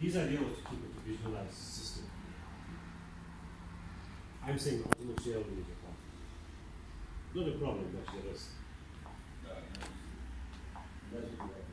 His idea was to keep it a visualized system. I'm saying the ultimate shareholder is a problem. Not a problem, actually, a risk. That's